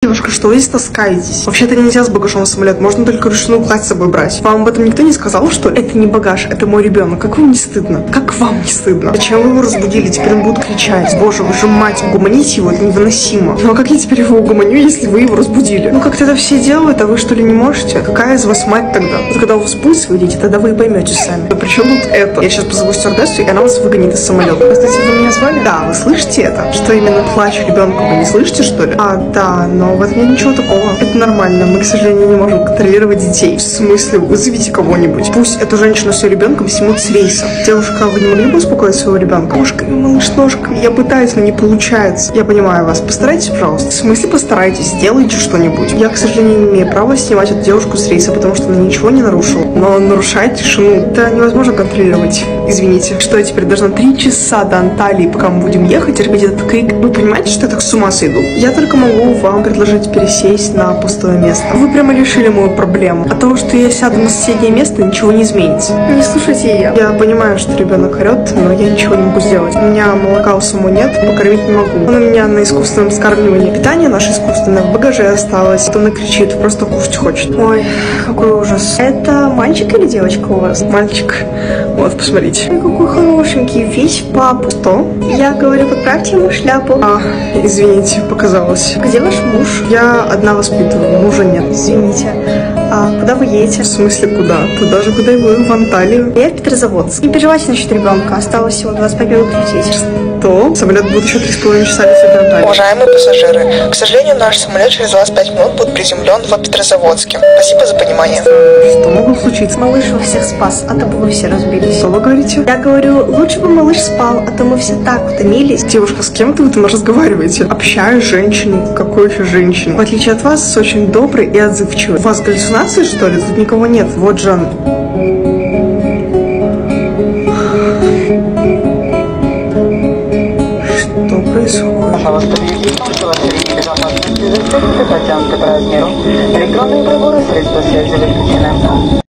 девушка, что вы здесь таскаетесь? Вообще-то нельзя с багажом в самолет, можно только ручную кладь с собой брать. Вам об этом никто не сказал, что ли? Это не багаж, это мой ребенок. Как вам не стыдно? Как вам не стыдно? Зачем вы его разбудили? Теперь он будет кричать. Боже, вы же мать, угомонить его, это невыносимо. Ну а как я теперь его угомоню, если вы его разбудили? Ну как-то это все делают, а вы что ли не можете? Какая из вас мать тогда? Вот когда у вас будет свои дети, тогда вы и поймете сами. Да при чем тут это? Я сейчас позову стюардессу, и она вас выгонит из самолета. Кстати, вы меня звали? Да, вы слышите это? Что именно плач ребенка вы не слышите, что ли? А, да, но в этом нет ничего такого. Это нормально. Мы, к сожалению, не можем контролировать детей. В смысле, вызовите кого-нибудь. Пусть эту женщину с ее ребенком снимут с рейса. Девушка, вы не могли бы успокоить своего ребенка? Ножками, малыш, ножками. Я пытаюсь, но не получается. Я понимаю вас. Постарайтесь, пожалуйста. В смысле постарайтесь? Сделайте что-нибудь. Я, к сожалению, не имею права снимать эту девушку с рейса, потому что она ничего не нарушила. Но нарушать тишину, это невозможно контролировать. Извините. Что я теперь должна 3 часа до Анталии, пока мы будем ехать, терпеть этот крик? Вы понимаете, что я так с ума сойду? Я только могу вам предложить пересесть на пустое место. Вы прямо решили мою проблему. От того, что я сяду на соседнее место, ничего не изменится. Не слушайте ее. Я понимаю, что ребенок орет, но я ничего не могу сделать. У меня молока у самого нет, покормить не могу. Он у меня на искусственном вскармливании. Питание наше искусственное в багаже осталось. Вот он и кричит, просто кушать хочет. Ой, какой ужас. Это мальчик или девочка у вас? Мальчик. Вот, посмотрите. Ой, какой хорошенький, весь папа. Что? Я говорю, подправьте ему шляпу. А, извините, показалось. Где ваш муж? Я одна воспитываю, мужа нет. Извините. А куда вы едете? В смысле куда? Туда же, куда и вы, в Анталию. Я в Петрозаводск. Не переживайте насчет ребенка, осталось всего 25 минут лететь. Что? Самолет будет еще 3,5 часа лететь до Анталии. Уважаемые пассажиры, к сожалению, наш самолет через 25 минут будет приземлен в Петрозаводске. Спасибо за понимание. Что могло случиться? Малыш вас всех спас, а то бы вы все разбились. Что вы говорите? Я говорю, лучше бы малыш спал, а то мы все так утомились. Девушка, с кем вы там разговариваете? Общаюсь с женщиной. Какой еще женщиной? В отличие от вас, очень добрый и отзывчивый. У вас галлюцинации, что ли? Тут никого нет. Вот Жан. Что происходит? Пожалуйста, введите ремни безопасности, застегните, потянуты по размеру. Электронные приборы, средства связи выключены.